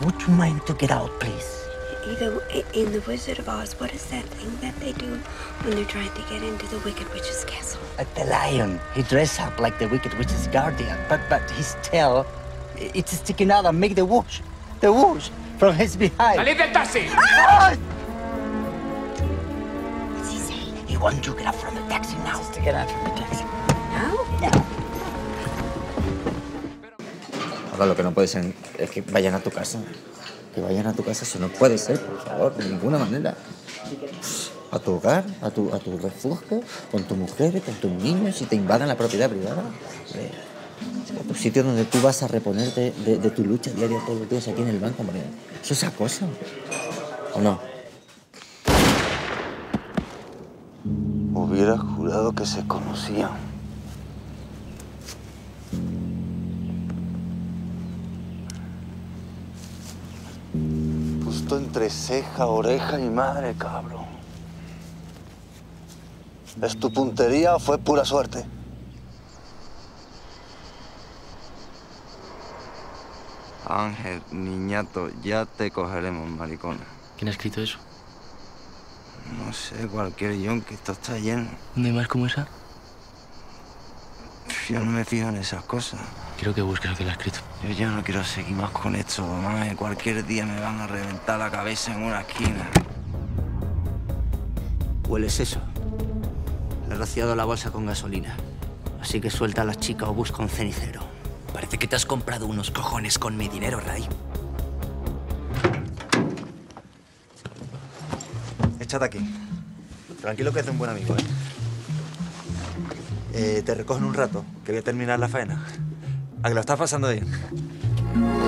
would you mind to get out, please? You know, in The Wizard of Oz, what is that thing that they do when they're trying to get into the Wicked Witch's castle? Like the lion. He dressed up like the Wicked Witch's guardian, but his tail, it's sticking out and make the whoosh from his behind. ¡Salid del taxi! Ah! What's he saying? He wants you to get out from the taxi now. Just to get out from the taxi. No? No. Ahora lo que no puede ser es que vayan a tu casa. Que vayan a tu casa, eso no puede ser, por favor, de ninguna manera. A tu hogar, a tu refugio, con tu mujer, con tus niños, y te invadan la propiedad privada. A tu sitio donde tú vas a reponerte de tu lucha diaria todos los días aquí en el banco, hombre. Eso es acoso. ¿O no? Hubiera jurado que se conocían. Justo entre ceja, oreja y madre, cabrón. ¿Es tu puntería o fue pura suerte? Ángel, niñato, ya te cogeremos, maricona. ¿Quién ha escrito eso? No sé, cualquier yonki, esto está lleno. ¿Dónde hay más como esa? Yo no me fijo en esas cosas. Quiero que busques a quien la ha escrito. Yo ya no quiero seguir más con esto, mamá. Cualquier día me van a reventar la cabeza en una esquina. ¿Hueles eso? Le he rociado la bolsa con gasolina. Así que suelta a la chica o busca un cenicero. Parece que te has comprado unos cojones con mi dinero, Ray. Échate aquí. Tranquilo que es de un buen amigo, ¿eh? Te recojo en un rato, que voy a terminar la faena. ¿A que lo estás pasando bien?